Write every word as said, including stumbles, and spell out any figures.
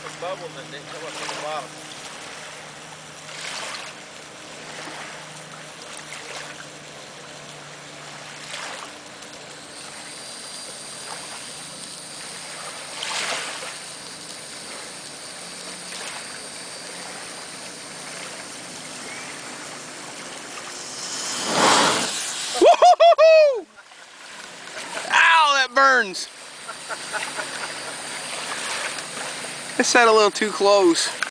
something bubbling that didn't come up from the bottom. Woo-hoo-hoo-hoo! Ow, that burns. I sat a little too close.